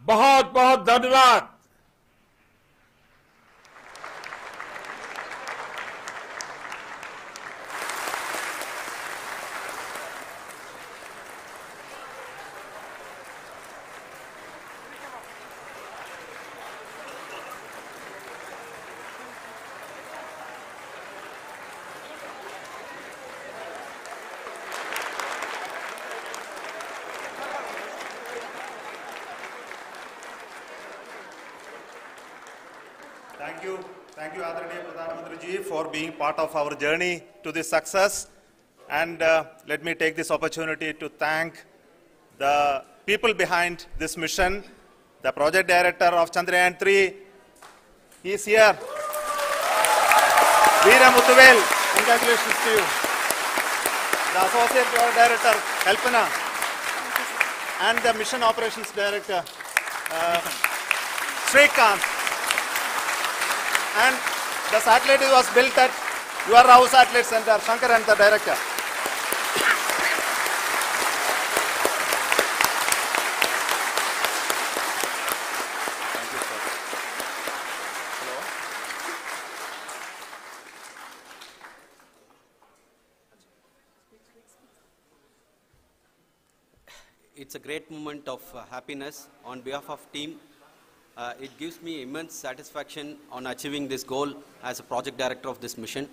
बहुत बहुत धन्यवाद। Thank you, Adaraniya Pradhan Mantri ji, for being part of our journey to this success. And let me take this opportunity to thank the people behind this mission, the project director of Chandrayaan 3. He is here. Veera Muthuvel, congratulations to you. The associate project director, Kalpana, and the mission operations director, Srikanth. And the satellite was built at your Rao Satellite Center, Shankaran, the director. Thank you, sir. Hello. It's a great moment of happiness on behalf of team. It gives me immense satisfaction on achieving this goal as a project director of this mission.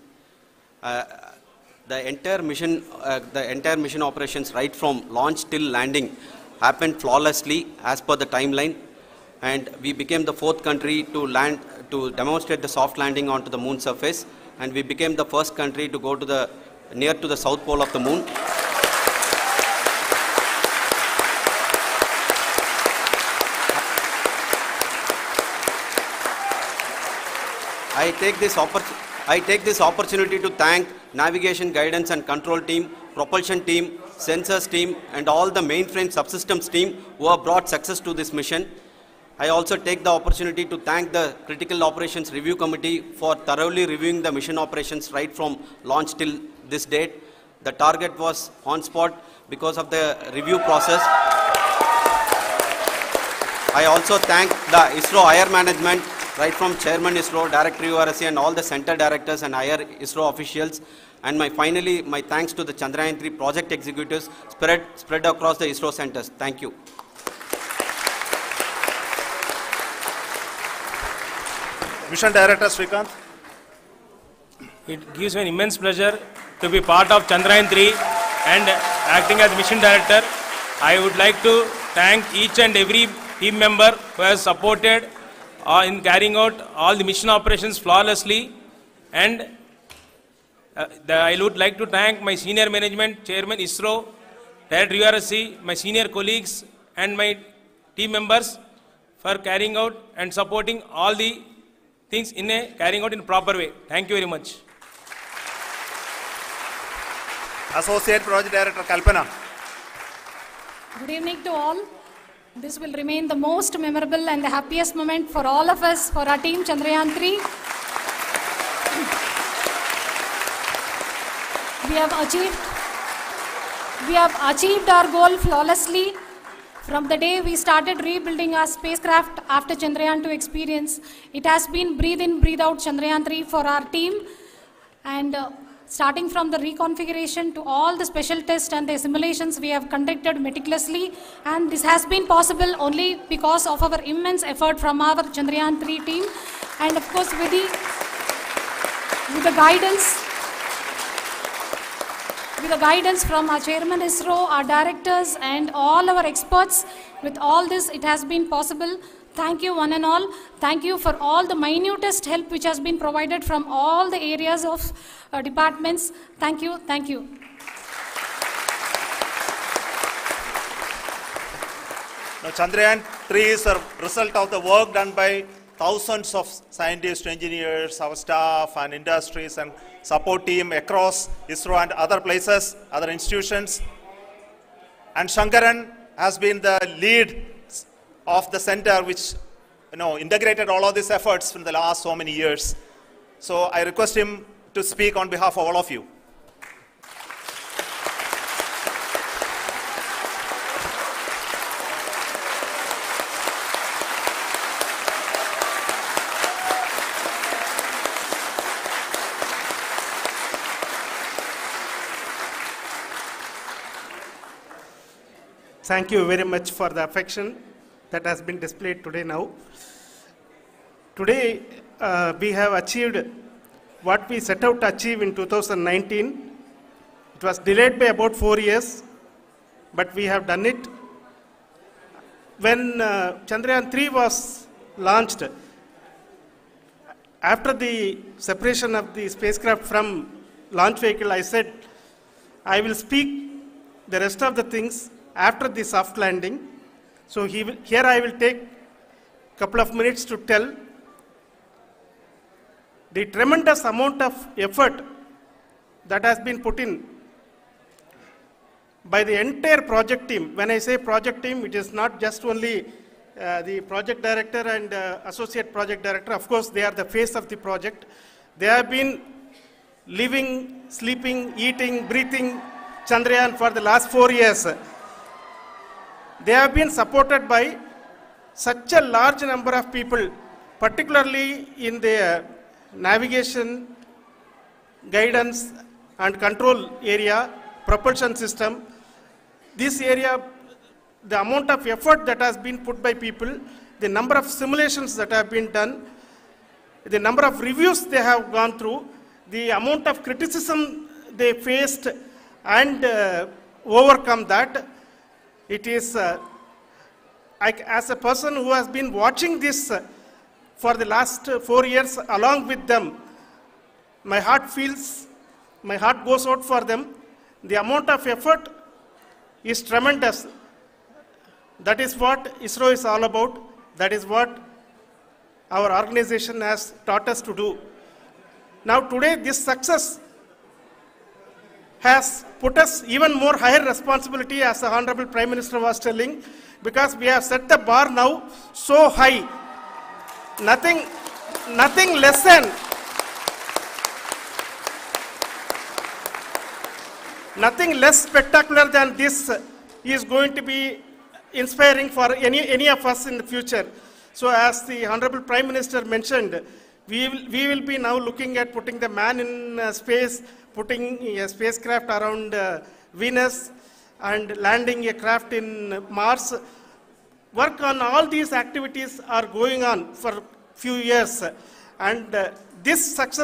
The entire mission operations right from launch till landing happened flawlessly as per the timeline, and we became the 4th country to demonstrate the soft landing onto the moon surface, and we became the first country to go to near to the south pole of the moon. I take this opportunity to thank navigation, guidance and control team, propulsion team, sensors team and all the mainframe subsystems team who have brought success to this mission. I also take the opportunity to thank the Critical Operations Review Committee for thoroughly reviewing the mission operations right from launch till this date. The target was on spot because of the review process. I also thank the ISRO higher management, right from Chairman ISRO, Director URSC and all the center directors and higher ISRO officials. And finally, my thanks to the Chandrayaan 3 project executives spread across the ISRO centers. Thank you. Mission Director Srikanth. It gives me an immense pleasure to be part of Chandrayaan 3 and acting as Mission Director. I would like to thank each and every team member who has supported in carrying out all the mission operations flawlessly, and I would like to thank my senior management, Chairman ISRO, Director URSC, my senior colleagues and my team members for carrying out and supporting all the things carrying out in a proper way. Thank you very much. Associate Project Director Kalpana. Good evening to all. This will remain the most memorable and the happiest moment for all of us, for our team Chandrayaan 3. We have achieved our goal flawlessly. From the day we started rebuilding our spacecraft after Chandrayaan 2 experience, it has been breathe in, breathe out Chandrayaan 3 for our team. And starting from the reconfiguration to all the special tests and the simulations we have conducted meticulously, and this has been possible only because of our immense effort from our Chandrayaan 3 team, and of course with the guidance from our Chairman ISRO, our directors and all our experts. With all this, it has been possible. Thank you one and all. Thank you for all the minutest help which has been provided from all the areas of departments. Thank you. Thank you. Now, Chandrayaan 3 is a result of the work done by thousands of scientists, engineers, our staff and industries and support team across ISRO and other places, other institutions. And Shankaran has been the lead of the center which integrated all of these efforts in the last so many years. So I request him to speak on behalf of all of you. Thank you very much for the affection that has been displayed today now. Today, we have achieved what we set out to achieve in 2019. It was delayed by about 4 years, but we have done it. When Chandrayaan 3 was launched, after the separation of the spacecraft from launch vehicle, I said, I will speak the rest of the things after the soft landing. So here I will take a couple of minutes to tell the tremendous amount of effort that has been put in by the entire project team. When I say project team, it is not just only the project director and associate project director. Of course, they are the face of the project. They have been living, sleeping, eating, breathing Chandrayaan for the last 4 years. They have been supported by such a large number of people, particularly in the navigation, guidance and control area, propulsion system. This area, the amount of effort that has been put by people, the number of simulations that have been done, the number of reviews they have gone through, the amount of criticism they faced and overcome that. It is, as a person who has been watching this for the last 4 years along with them, my heart goes out for them. The amount of effort is tremendous. That is what ISRO is all about. That is what our organization has taught us to do. Now today, this success has put us even more higher responsibility, as the Honorable Prime Minister was telling, because we have set the bar now so high. Nothing less spectacular than this is going to be inspiring for any of us in the future. So as the Honorable Prime Minister mentioned, we will be now looking at putting the man in space, putting a spacecraft around Venus and landing a craft in Mars. Work on all these activities are going on for few years, and this success